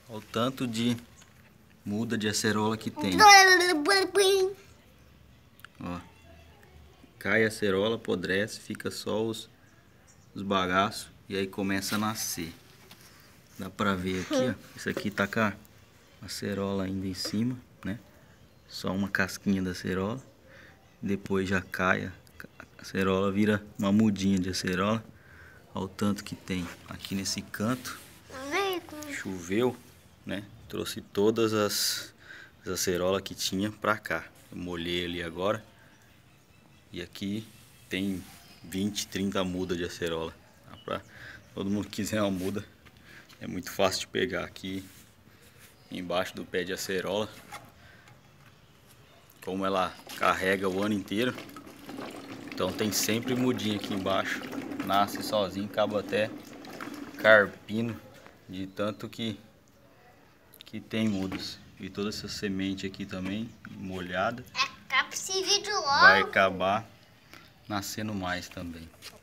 Olha o tanto de muda de acerola que tem. Ó, cai a acerola, apodrece, fica só os bagaços e aí começa a nascer. Dá pra ver aqui, ó. Isso aqui tá com a acerola ainda em cima, né? Só uma casquinha da acerola. Depois já cai a acerola, vira uma mudinha de acerola. Olha o tanto que tem aqui nesse canto. Choveu, né? Trouxe todas as acerolas que tinha pra cá. Eu molhei ali agora. E aqui tem 20, 30 mudas de acerola. Pra todo mundo que quiser uma muda, é muito fácil de pegar aqui embaixo do pé de acerola. Como ela carrega o ano inteiro, então tem sempre mudinha aqui embaixo. Nasce sozinho, acaba até carpindo de tanto que tem mudas. E toda essa semente aqui também molhada Acaba esse vídeo logo. vai acabar nascendo mais também.